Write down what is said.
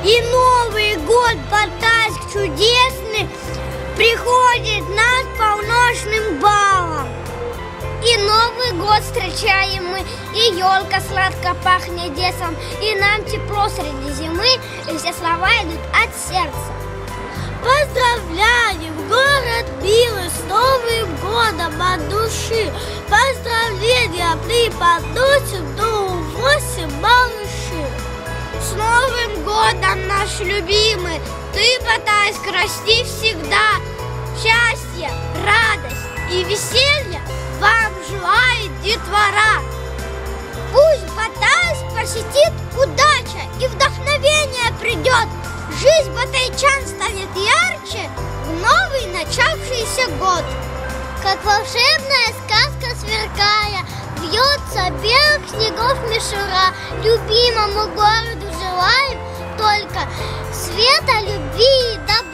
И Новый год Батайск чудесный приходит нас полночным балом. И Новый год встречаем мы, и елка сладко пахнет детством, и нам тепло среди зимы, и все слова идут от сердца. Поздравляем город милый с Новым годом от души. Поздравления преподносим до 8 малыши. С Новым годом, наш любимый, ты, Батайск, расти всегда. Счастья, радость и веселья вам желает детвора. Пусть Батайск посетит удача и вдохновение придет. Жизнь батайчан станет ярче в новый начавшийся год. Как волшебная сказка сверкая, вьется белых снегов мишура. Любимому городу желаем только света, любви и добра.